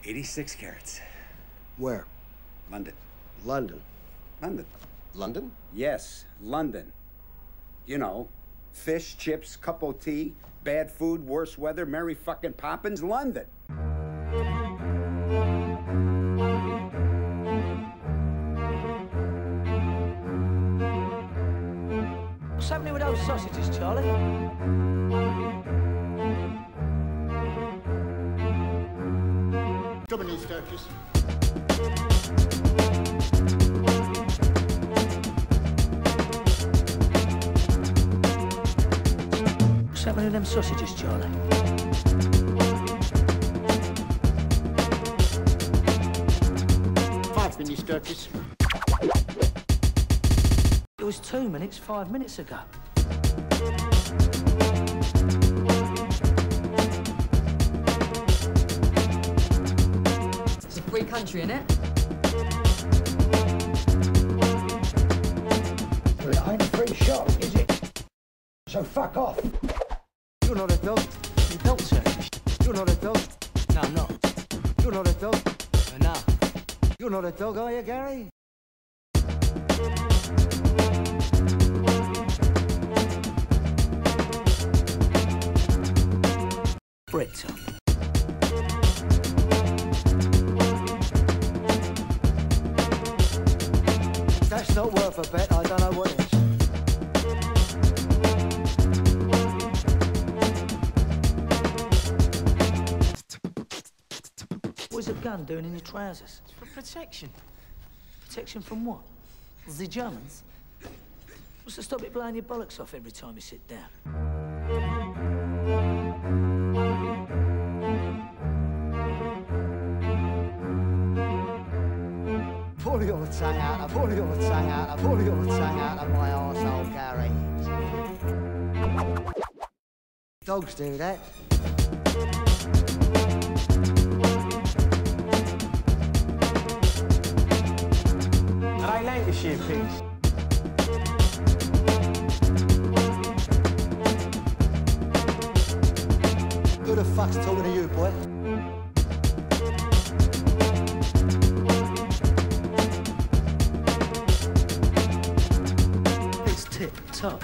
86 carats. Where? London. London. London. London? Yes, London. You know, fish, chips, cup of tea, bad food, worse weather, Mary fucking Poppins, London. What's happening with those sausages, Charlie? Come on, these turkeys. What's happening with them sausages, Charlie? Five mini turkeys. It was 2 minutes, 5 minutes ago. It's a free country, innit? Well, it ain't a free shop, is it? So fuck off. You're not a dog. You built turkeys? You're not a dog. No, I'm not. You're not a dog. No. You're not a dog, are you, Gary? Brits up. That's not worth a bet. I don't know what is. What's a gun doing in your trousers? It's for protection. Protection from what? The Germans? What's to stop it blowing your bollocks off every time you sit down? Pull your tongue out, pull your tongue out, pull your tongue out of my arsehole, Gary. Dogs do that. Are they Lancashire pigs? Who the fuck's talking to you, boy? It's tip top.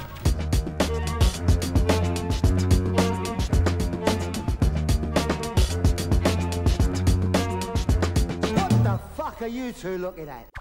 What the fuck are you two looking at?